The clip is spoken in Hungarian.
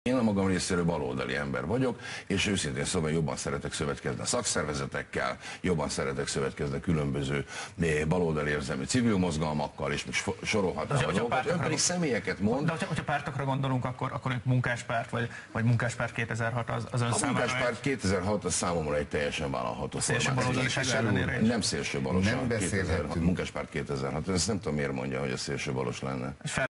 Én a magam részéről baloldali ember vagyok, és őszintén szóval jobban szeretek szövetkezni a szakszervezetekkel, jobban szeretek szövetkezni a különböző baloldali érzelmű civil mozgalmakkal, és most sorolhatnám a dolgokat. Ön pedig személyeket mond. De hogyha pártokra gondolunk, akkor munkáspárt, vagy munkáspárt 2006 az ön számára... A munkáspárt 2006 az számomra egy teljesen vállalható formát. Nem szélső balos. Nem beszélhetünk. Munkáspárt 2006, ezt nem tudom miért mondja, hogy a szélső balos lenne.